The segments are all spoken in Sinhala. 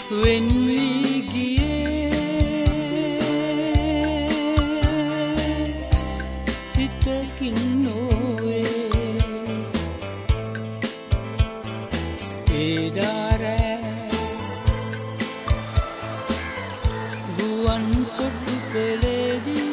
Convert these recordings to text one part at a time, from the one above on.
වෙන් වී ගියේ සිතකින් නොවේ ඒදාරෑ ගුවන් කොටුපලේදී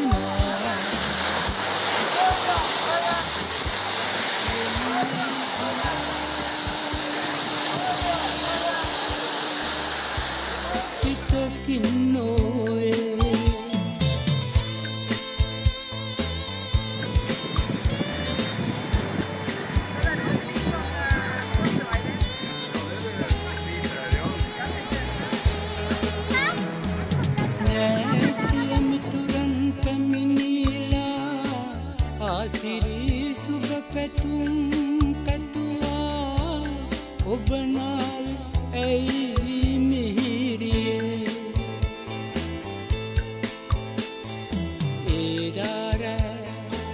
සිතකින් නොවේ නෑසිය මිතුරන් පැමිණිලා ආසිරි සුබ පැතුම් පැතුවා ඔබ නාල් ඇයි මිහිරියේ ඒදාරෑ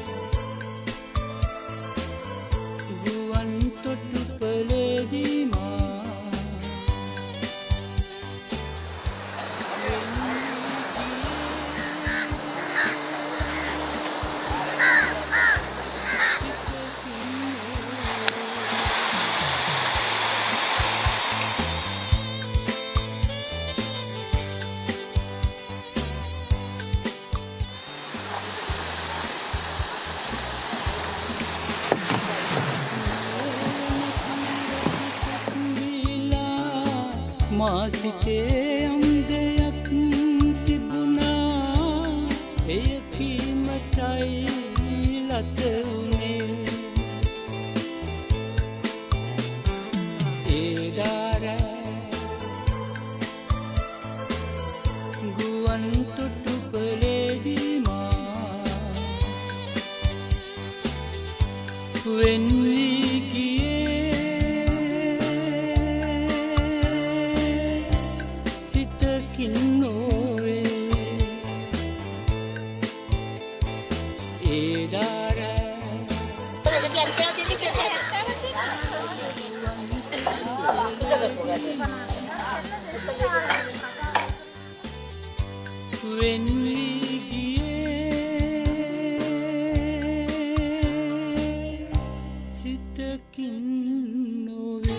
ගුවන් තොටුපලේදී මා මා සිතේ අන්දයක් තිබුණා එය කීමටයි ලත වුණේ ඒදාරෑ ගුවන් තොටුපලේදී මා වෙන් වී ගියේ සිතකින් නොවේ ඒදාරෑ වෙන් වී ගියේ සිතකින් නොවේ